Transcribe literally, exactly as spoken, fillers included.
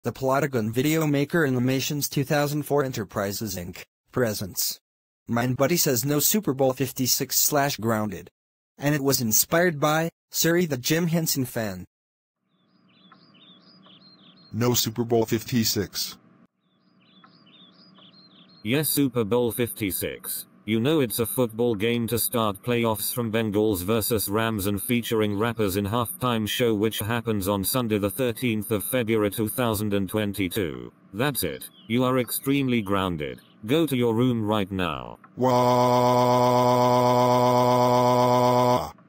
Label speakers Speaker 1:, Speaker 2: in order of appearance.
Speaker 1: The Plotagon Video Maker Animations two thousand four Enterprises Incorporated presents. Manbuddy says no Super Bowl fifty-six slash grounded. And it was inspired by Surrey the Jim Henson fan.
Speaker 2: No Super Bowl fifty-six.
Speaker 3: Yes, Super Bowl fifty-six. You know it's a football game to start playoffs from Bengals versus Rams and featuring rappers in halftime show which happens on Sunday the thirteenth of February two thousand twenty-two. That's it. You are extremely grounded. Go to your room right now.
Speaker 2: Wah.